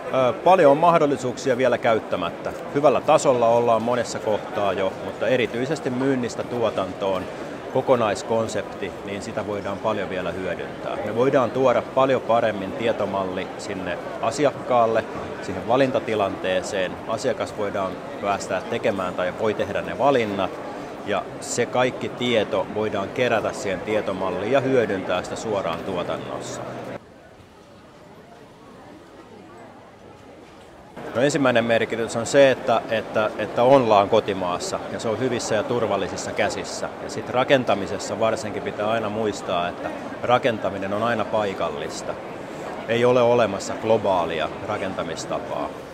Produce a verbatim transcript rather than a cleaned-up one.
Paljon on mahdollisuuksia vielä käyttämättä. Hyvällä tasolla ollaan monessa kohtaa jo, mutta erityisesti myynnistä tuotantoon kokonaiskonsepti, niin sitä voidaan paljon vielä hyödyntää. Me voidaan tuoda paljon paremmin tietomalli sinne asiakkaalle, siihen valintatilanteeseen. Asiakas voidaan päästää tekemään tai voi tehdä ne valinnat. Ja se kaikki tieto voidaan kerätä siihen tietomalliin ja hyödyntää sitä suoraan tuotannossa. No ensimmäinen merkitys on se, että, että, että ollaan kotimaassa ja se on hyvissä ja turvallisissa käsissä. Ja sitten rakentamisessa varsinkin pitää aina muistaa, että rakentaminen on aina paikallista. Ei ole olemassa globaalia rakentamistapaa.